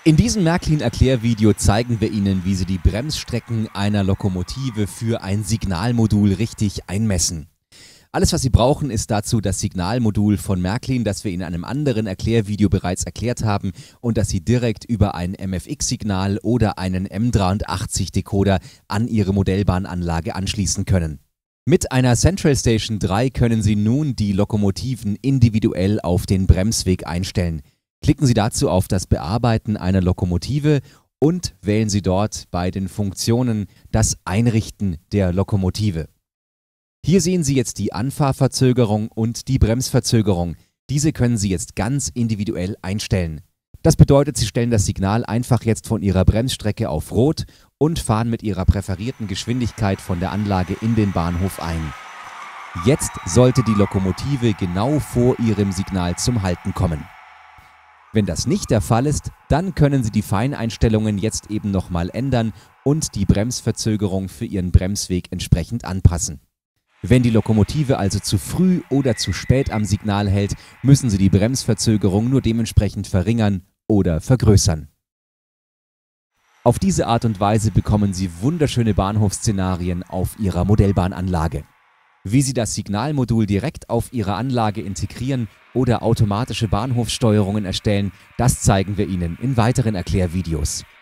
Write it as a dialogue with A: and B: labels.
A: In diesem Märklin-Erklärvideo zeigen wir Ihnen, wie Sie die Bremsstrecken einer Lokomotive für ein Signalmodul richtig einmessen. Alles, was Sie brauchen, ist dazu das Signalmodul von Märklin, das wir in einem anderen Erklärvideo bereits erklärt haben und das Sie direkt über ein MFX-Signal oder einen M83-Decoder an Ihre Modellbahnanlage anschließen können. Mit einer Central Station 3 können Sie nun die Lokomotiven individuell auf den Bremsweg einstellen. Klicken Sie dazu auf das Bearbeiten einer Lokomotive und wählen Sie dort bei den Funktionen das Einrichten der Lokomotive. Hier sehen Sie jetzt die Anfahrverzögerung und die Bremsverzögerung. Diese können Sie jetzt ganz individuell einstellen. Das bedeutet, Sie stellen das Signal einfach jetzt von Ihrer Bremsstrecke auf Rot und fahren mit Ihrer präferierten Geschwindigkeit von der Anlage in den Bahnhof ein. Jetzt sollte die Lokomotive genau vor Ihrem Signal zum Halten kommen. Wenn das nicht der Fall ist, dann können Sie die Feineinstellungen jetzt eben nochmal ändern und die Bremsverzögerung für Ihren Bremsweg entsprechend anpassen. Wenn die Lokomotive also zu früh oder zu spät am Signal hält, müssen Sie die Bremsverzögerung nur dementsprechend verringern oder vergrößern. Auf diese Art und Weise bekommen Sie wunderschöne Bahnhofsszenarien auf Ihrer Modellbahnanlage. Wie Sie das Signalmodul direkt auf Ihrer Anlage integrieren oder automatische Bahnhofssteuerungen erstellen, das zeigen wir Ihnen in weiteren Erklärvideos.